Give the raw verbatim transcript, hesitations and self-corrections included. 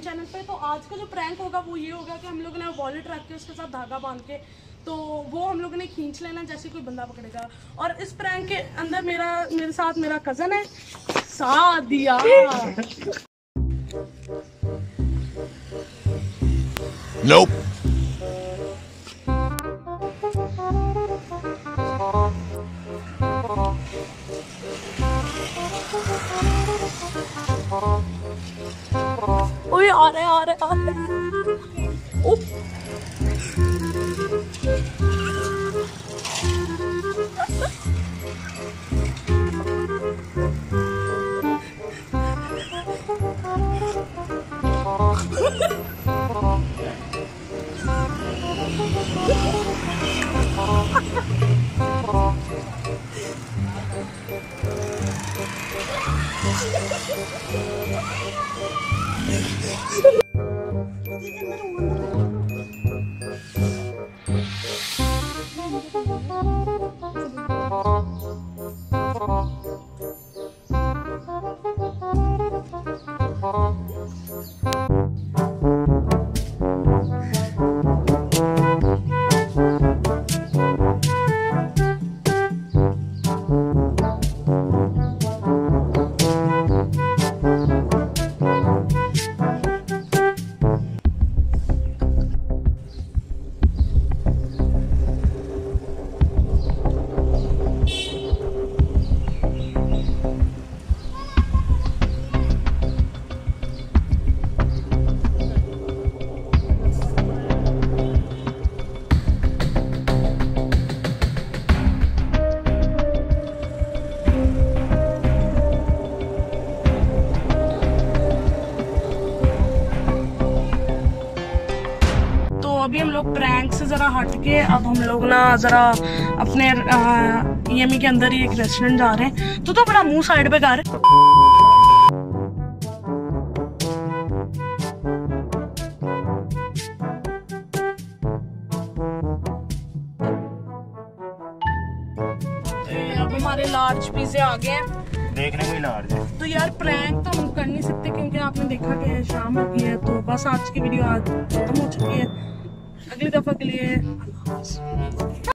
Channel पे। तो आज का जो प्रैंक होगा वो ये होगा कि हम लोग ने वॉलेट रख के उसके साथ धागा बांध के तो वो हम लोगों ने खींच लेना जैसे कोई बंदा पकड़ेगा। और इस प्रैंक के अंदर मेरा मेरे साथ मेरा कजन है सादिया। Nope. ओए आ रहे आ रहे आ रहे। ओ अभी हम लोग प्रैंक से जरा हट के अब हम लोग ना जरा अपने ईएमई के अंदर ही एक रेस्टोरेंट जा रहे हैं। तो तो बड़ा मुंह साइड पे कर। अब हमारे लार्ज पिज़्ज़े आ गए हैं। देखने में लार्ज है। तो यार प्रैंक तो हम कर नहीं सकते क्योंकि आपने देखा कि शाम हो गई है। तो बस आज की वीडियो आज खत्म हो चुकी है। अगली दफा के लिए